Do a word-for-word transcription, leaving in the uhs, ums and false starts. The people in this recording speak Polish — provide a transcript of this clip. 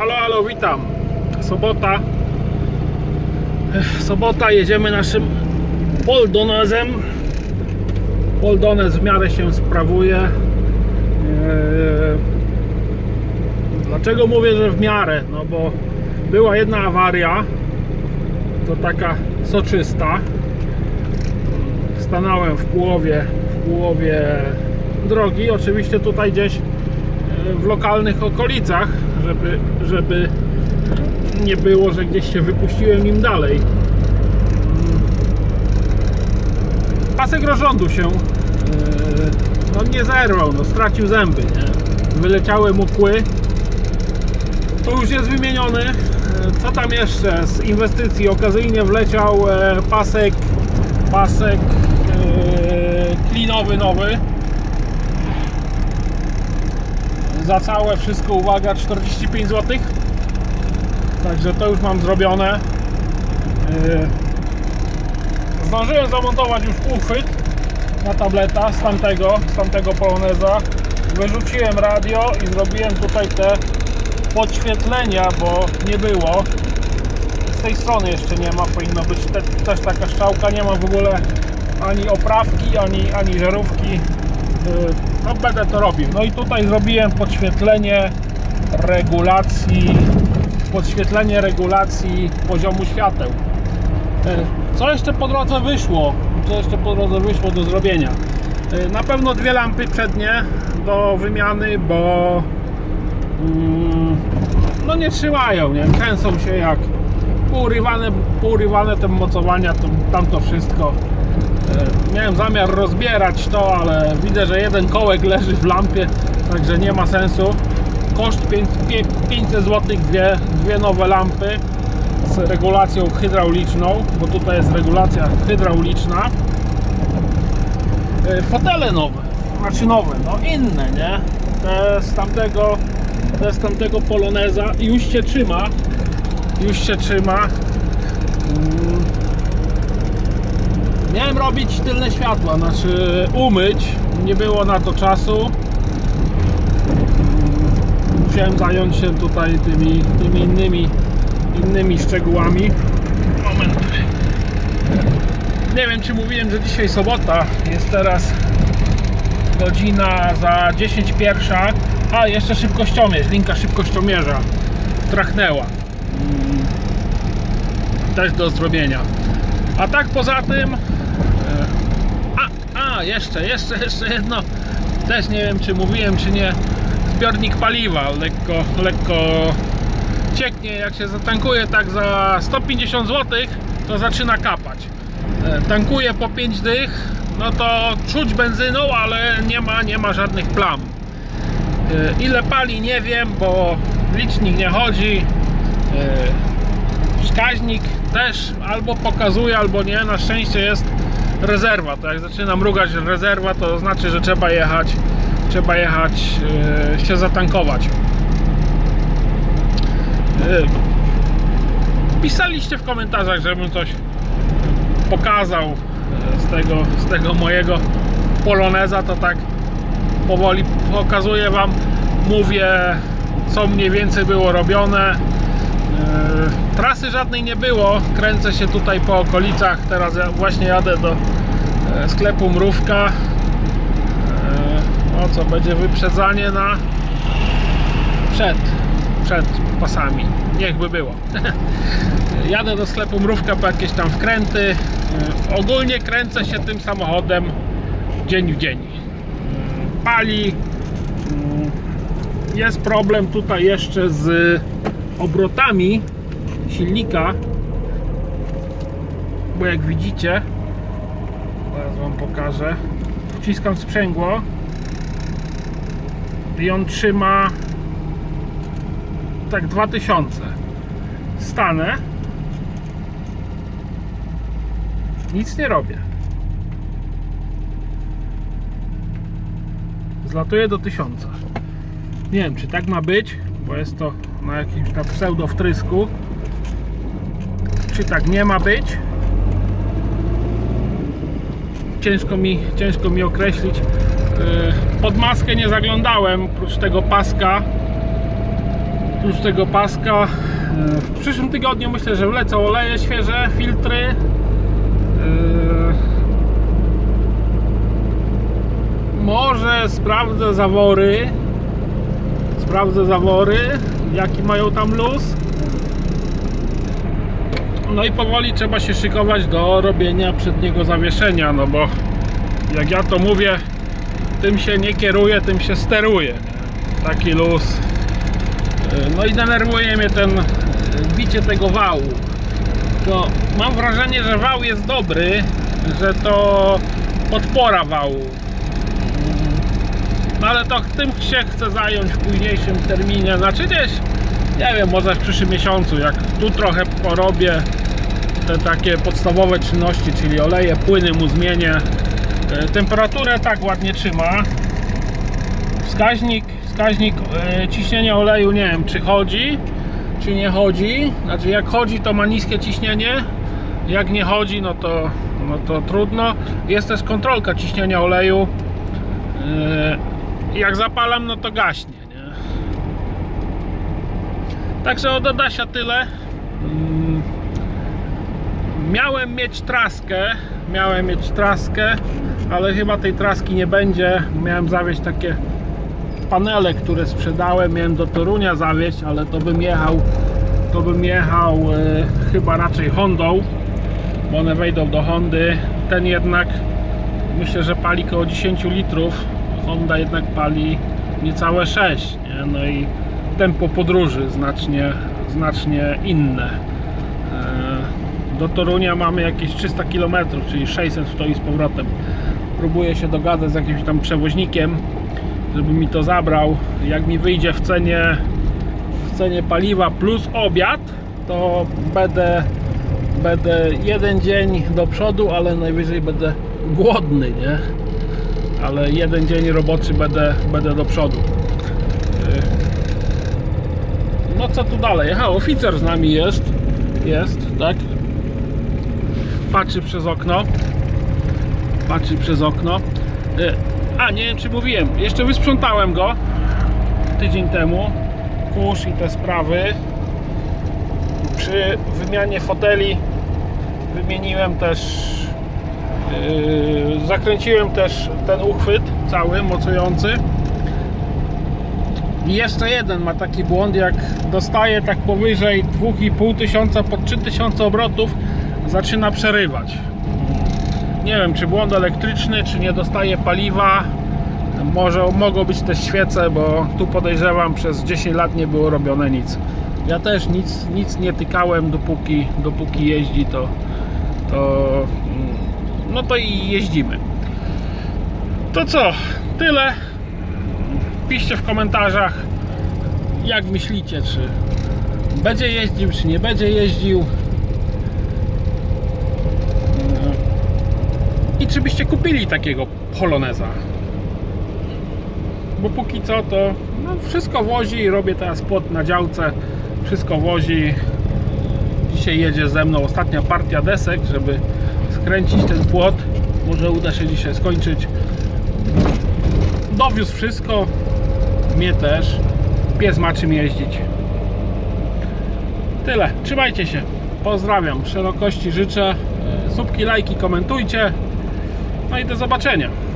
Halo, halo, witam. Sobota. Sobota, jedziemy naszym Poldonezem. Poldonez w miarę się sprawuje. Eee... Dlaczego mówię, że w miarę? No bo była jedna awaria. To taka soczysta. Stanąłem w połowie, w połowie drogi. Oczywiście tutaj gdzieś w lokalnych okolicach, żeby, żeby nie było, że gdzieś się wypuściłem im dalej. Pasek rozrządu się no nie zerwał, no stracił zęby, nie? Wyleciały mu kły. To już jest wymieniony. Co tam jeszcze? Z inwestycji okazyjnie wleciał pasek pasek klinowy nowy. Za całe wszystko, uwaga, czterdzieści pięć złotych. Także to już mam zrobione. Zdążyłem zamontować już uchwyt na tableta z tamtego, z tamtego Poloneza. Wyrzuciłem radio i zrobiłem tutaj te podświetlenia, bo nie było. Z tej strony jeszcze nie ma, powinno być te, też taka strzałka. Nie ma w ogóle ani oprawki, ani, ani żarówki. No będę to robił. No i tutaj zrobiłem podświetlenie regulacji podświetlenie regulacji poziomu świateł. Co jeszcze po drodze wyszło? Co jeszcze po drodze wyszło do zrobienia? Na pewno dwie lampy przednie do wymiany, bo no nie trzymają, nie? Kręcą się jak pourywane, pourywane te mocowania, to, tam to wszystko. Miałem zamiar rozbierać to, ale widzę, że jeden kołek leży w lampie, także nie ma sensu. Koszt pięćset złotych, dwie, dwie nowe lampy z regulacją hydrauliczną, bo tutaj jest regulacja hydrauliczna. Fotele nowe, znaczy nowe, no inne, nie? Te z tamtego, te z tamtego Poloneza już się trzyma, już się trzyma. Miałem robić tylne światła, znaczy umyć, nie było na to czasu. Musiałem zająć się tutaj tymi, tymi innymi, innymi szczegółami. Moment. Nie wiem, czy mówiłem, że dzisiaj sobota. Jest teraz godzina za dziesięć pierwsza. A, jeszcze szybkościomierz, linka szybkościomierza trachnęła. Też do zrobienia. A tak poza tym... A, a jeszcze, jeszcze, jeszcze jedno. Też nie wiem, czy mówiłem, czy nie. Zbiornik paliwa lekko, lekko cieknie. Jak się zatankuje tak za sto pięćdziesiąt złotych, to zaczyna kapać. Tankuję po pięć dych, no to czuć benzyną, ale nie ma, nie ma żadnych plam. Ile pali, nie wiem, bo licznik nie chodzi. Wskaźnik też albo pokazuje, albo nie. Na szczęście jest rezerwa. To jak zaczyna mrugać rezerwa, to znaczy, że trzeba jechać trzeba jechać yy, się zatankować. Yy. Pisaliście w komentarzach, żebym coś pokazał yy, z tego, z tego mojego Poloneza, to tak powoli pokazuję wam, mówię, co mniej więcej było robione. Yy, trasy żadnej nie było, kręcę się tutaj po okolicach, teraz ja właśnie jadę do yy, sklepu Mrówka. O co, będzie wyprzedzanie na przed, przed pasami, niechby było. Jadę do sklepu Mrówka po jakieś tam wkręty. Ogólnie kręcę się tym samochodem dzień w dzień. Pali. Jest problem tutaj jeszcze z obrotami silnika, bo jak widzicie, zaraz wam pokażę, wciskam sprzęgło i on trzyma tak dwa tysiące. Stanę, nic nie robię, zlatuje do tysiąca. Nie wiem, czy tak ma być, bo jest to na jakimś tam pseudo wtrysku, czy tak nie ma być. Ciężko mi, ciężko mi określić. Pod maskę nie zaglądałem, oprócz tego paska Oprócz tego paska w przyszłym tygodniu myślę, że wlecą oleje świeże, filtry. Może sprawdzę zawory. Sprawdzę zawory, jaki mają tam luz. No i powoli trzeba się szykować do robienia przedniego zawieszenia, no bo jak ja to mówię, tym się nie kieruje, tym się steruje. Taki luz. No i denerwuje mnie ten bicie tego wału. To mam wrażenie, że wał jest dobry, że to podpora wału. No ale to tym się chcę zająć w późniejszym terminie. Znaczy gdzieś, nie wiem, może w przyszłym miesiącu, jak tu trochę porobię te takie podstawowe czynności, czyli oleje, płyny mu zmienię. Temperaturę tak ładnie trzyma. Wskaźnik, wskaźnik ciśnienia oleju, nie wiem, czy chodzi, czy nie chodzi. Znaczy jak chodzi, to ma niskie ciśnienie. Jak nie chodzi, no to, no to trudno. Jest też kontrolka ciśnienia oleju. Jak zapalam, no to gaśnie, nie? Także od Adasia tyle. Miałem mieć traskę, miałem mieć traskę, ale chyba tej traski nie będzie. Miałem zawieźć takie panele, które sprzedałem, miałem do Torunia zawieźć, ale to bym jechał, to bym jechał e, chyba raczej Hondą, bo one wejdą do Hondy. Ten jednak myślę, że pali koło dziesięć litrów. Honda jednak pali niecałe sześć, nie? No i tempo podróży znacznie, znacznie inne. Do Torunia mamy jakieś trzysta kilometrów, czyli sześćset w to i z powrotem. Próbuję się dogadać z jakimś tam przewoźnikiem, żeby mi to zabrał. Jak mi wyjdzie w cenie, w cenie paliwa plus obiad, to będę, będę jeden dzień do przodu, ale najwyżej będę głodny, nie? Ale jeden dzień roboczy będę, będę do przodu. No co tu dalej? Aha, oficer z nami jest. Jest, tak? Patrzy przez okno. Patrzy przez okno. A, nie wiem czy mówiłem. Jeszcze wysprzątałem go tydzień temu. Kurz i te sprawy. Przy wymianie foteli wymieniłem też Yy, zakręciłem też ten uchwyt cały, mocujący. I jeszcze jeden ma taki błąd, jak dostaje tak powyżej dwa i pół tysiąca, pod trzy tysiące obrotów zaczyna przerywać. Nie wiem, czy błąd elektryczny, czy nie dostaje paliwa. Może mogą być też świece, bo tu podejrzewam, przez dziesięć lat nie było robione nic. Ja też nic, nic nie tykałem, dopóki, dopóki jeździ, to to no to i jeździmy. To co? Tyle. Piszcie w komentarzach, jak myślicie, czy będzie jeździł, czy nie będzie jeździł. I czy byście kupili takiego Poloneza. Bo póki co to no, wszystko wozi. Robię teraz płot na działce. Wszystko wozi. Dzisiaj jedzie ze mną ostatnia partia desek, żeby skręcić ten płot. Może uda się dzisiaj skończyć. Dowiózł wszystko. Mnie też. Pies ma czym jeździć. Tyle. Trzymajcie się. Pozdrawiam. Szerokości życzę. Subki, lajki, komentujcie. No i do zobaczenia.